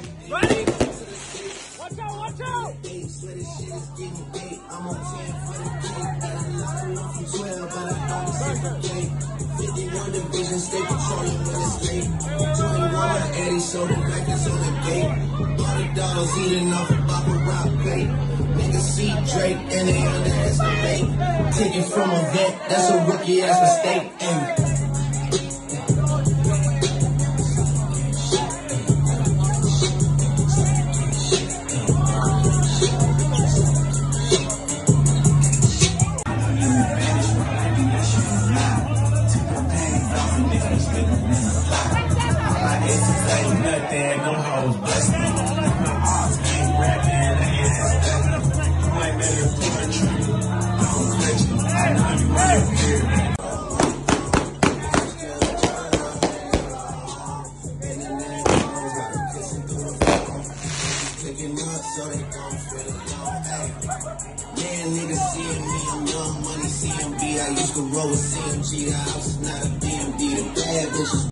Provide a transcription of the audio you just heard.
Ready? Watch out, watch out! I'm on 10 for the cake. Got a lot of room from 12, but I don't see the 51 division, stay patrolling when it's late. 21 Eddie, so the records on the gate. All the dogs eating off a Baccarat plate. Niggas see Drake and they underestimate. Taking from a vet, that's a rookie ass mistake. So they gon' feel alone, man, niggas seeing me, I'm young money, CMB. I used to roll with CMG, the house is not a BMD. The bad bitches